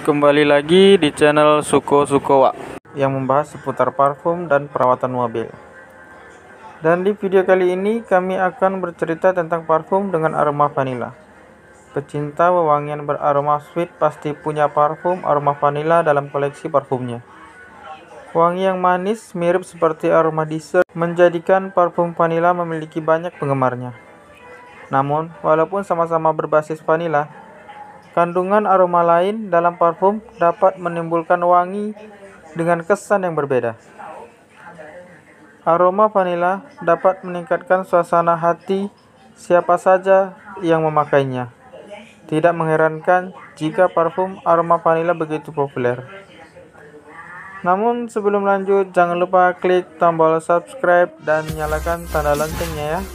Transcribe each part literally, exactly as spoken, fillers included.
Kembali lagi di channel Suko Sukowa yang membahas seputar parfum dan perawatan mobil. Dan di video kali ini kami akan bercerita tentang parfum dengan aroma vanila. Pecinta wewangian beraroma sweet pasti punya parfum aroma vanila dalam koleksi parfumnya. Wangi yang manis mirip seperti aroma dessert menjadikan parfum vanila memiliki banyak penggemarnya. Namun, walaupun sama-sama berbasis vanila, kandungan aroma lain dalam parfum dapat menimbulkan wangi dengan kesan yang berbeda. Aroma vanila dapat meningkatkan suasana hati siapa saja yang memakainya. Tidak mengherankan jika parfum aroma vanila begitu populer. Namun sebelum lanjut, jangan lupa klik tombol subscribe dan nyalakan tanda loncengnya ya.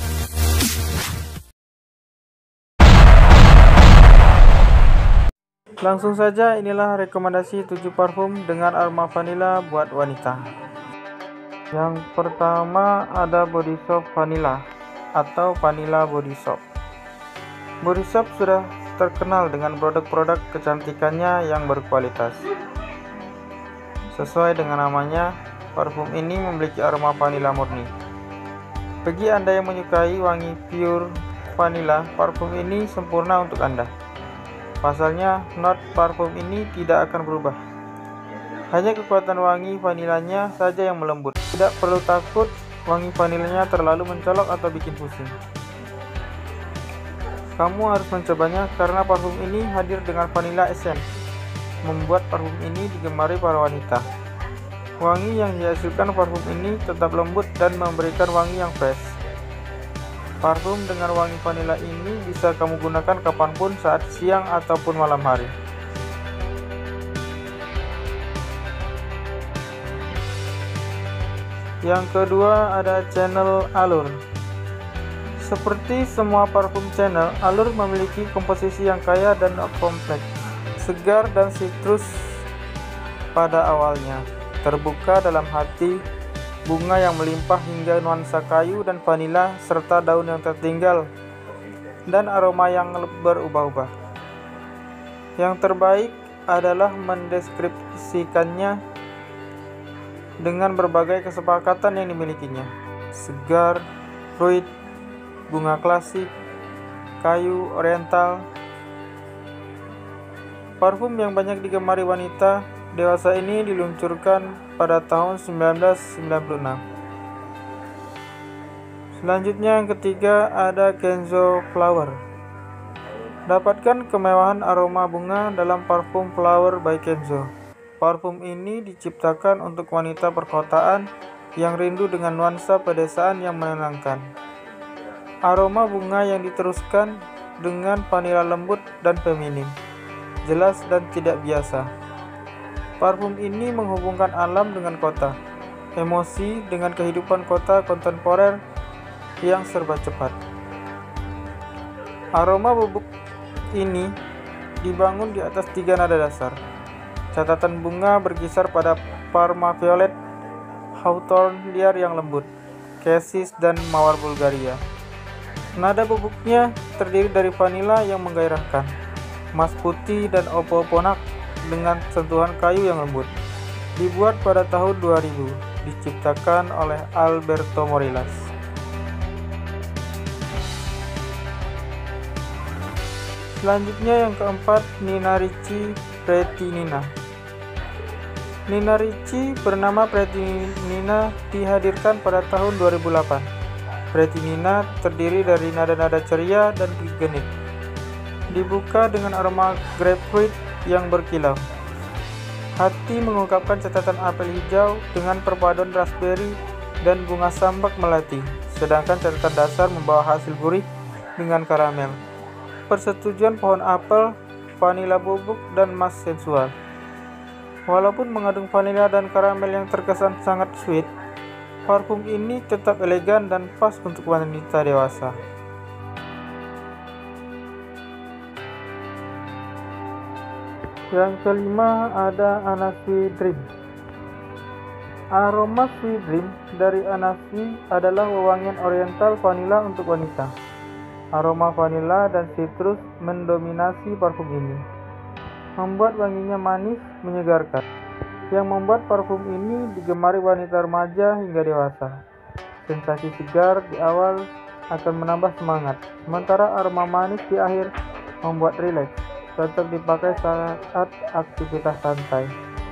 Langsung saja, inilah rekomendasi tujuh parfum dengan aroma vanila buat wanita. Yang pertama ada Body Shop Vanilla atau Vanilla Body Shop. Body Shop sudah terkenal dengan produk-produk kecantikannya yang berkualitas. Sesuai dengan namanya, parfum ini memiliki aroma vanila murni. Bagi Anda yang menyukai wangi pure vanila, parfum ini sempurna untuk Anda. Pasalnya, not parfum ini tidak akan berubah. Hanya kekuatan wangi vanilanya saja yang melembut. Tidak perlu takut wangi vanilanya terlalu mencolok atau bikin pusing. Kamu harus mencobanya karena parfum ini hadir dengan vanilla essence, membuat parfum ini digemari para wanita. Wangi yang dihasilkan parfum ini tetap lembut dan memberikan wangi yang fresh. Parfum dengan wangi vanila ini bisa kamu gunakan kapanpun saat siang ataupun malam hari. Yang kedua ada Chanel Allure. Seperti semua parfum Chanel, Allure memiliki komposisi yang kaya dan kompleks, segar dan sitrus pada awalnya, terbuka dalam hati, bunga yang melimpah hingga nuansa kayu dan vanila serta daun yang tertinggal dan aroma yang berubah-ubah. Yang terbaik adalah mendeskripsikannya dengan berbagai kesepakatan yang dimilikinya. Segar, fruit, bunga klasik, kayu oriental. Parfum yang banyak digemari wanita dewasa ini diluncurkan pada tahun sembilan belas sembilan puluh enam. Selanjutnya yang ketiga ada Kenzo Flower. Dapatkan kemewahan aroma bunga dalam parfum Flower by Kenzo. Parfum ini diciptakan untuk wanita perkotaan yang rindu dengan nuansa pedesaan yang menenangkan. Aroma bunga yang diteruskan dengan vanila lembut dan feminim, jelas dan tidak biasa. Parfum ini menghubungkan alam dengan kota, emosi dengan kehidupan kota kontemporer yang serba cepat. Aroma bubuk ini dibangun di atas tiga nada dasar. Catatan bunga berkisar pada Parma Violet, Hawthorn liar yang lembut, Cassis dan Mawar Bulgaria. Nada bubuknya terdiri dari vanila yang menggairahkan, emas putih dan opoponak dengan sentuhan kayu yang lembut. Dibuat pada tahun dua ribu, diciptakan oleh Alberto Morillas. Selanjutnya yang keempat, Nina Ricci Pretty Nina. Nina Ricci bernama Pretty Nina dihadirkan pada tahun dua ribu delapan. Pretty Nina terdiri dari nada-nada ceria dan genit. Dibuka dengan aroma grapefruit yang berkilau. Hati mengungkapkan catatan apel hijau dengan perpaduan raspberry dan bunga sambak melati, sedangkan catatan dasar membawa hasil gurih dengan karamel. Persetujuan pohon apel, vanila bubuk, dan emas sensual. Walaupun mengandung vanila dan karamel yang terkesan sangat sweet, parfum ini tetap elegan dan pas untuk wanita dewasa. Yang kelima ada Anna Sui Dream. Aroma Sui Dream dari Anna Sui adalah wewangian oriental vanila untuk wanita. Aroma vanila dan sitrus mendominasi parfum ini. membuat wanginya manis, menyegarkan, yang membuat parfum ini digemari wanita remaja hingga dewasa. Sensasi segar di awal akan menambah semangat, sementara aroma manis di akhir membuat rileks, cocok dipakai saat aktivitas santai.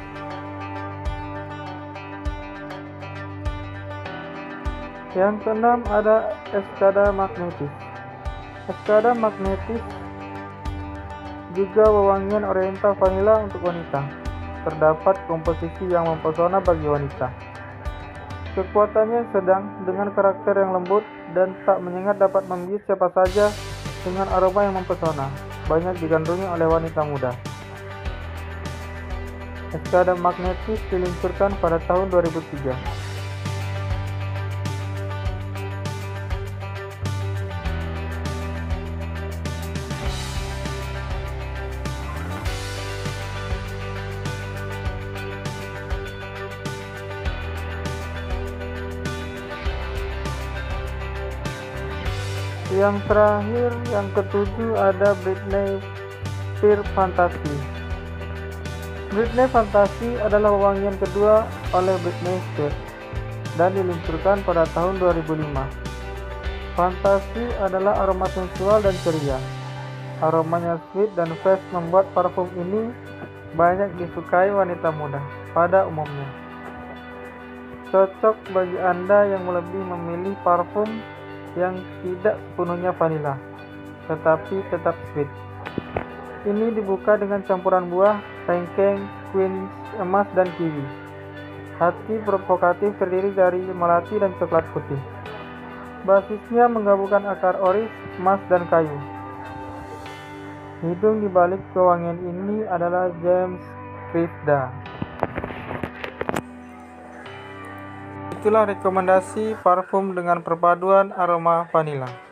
Yang keenam ada Escada Magnetis. Escada Magnetis juga wewangian oriental vanilla untuk wanita. Terdapat komposisi yang mempesona bagi wanita. Kekuatannya sedang dengan karakter yang lembut dan tak menyengat dapat membius siapa saja dengan aroma yang mempesona. Banyak digandrungi oleh wanita muda. Escada Magnetis diluncurkan pada tahun dua ribu tiga. Yang terakhir, yang ketujuh ada Britney Spears Fantasy. Britney Fantasy adalah wewangian kedua oleh Britney Spears dan diluncurkan pada tahun dua ribu lima. Fantasy adalah aroma sensual dan ceria. Aromanya sweet dan fresh membuat parfum ini banyak disukai wanita muda pada umumnya. Cocok bagi Anda yang lebih memilih parfum yang tidak sepenuhnya vanila, tetapi tetap sweet. Ini dibuka dengan campuran buah, tengkeng, quince, emas, dan kiwi. Hati provokatif terdiri dari melati dan coklat putih. Basisnya menggabungkan akar oris, emas, dan kayu. Hidung di balik wewangian ini adalah James Krifda. Itulah rekomendasi parfum dengan perpaduan aroma vanila.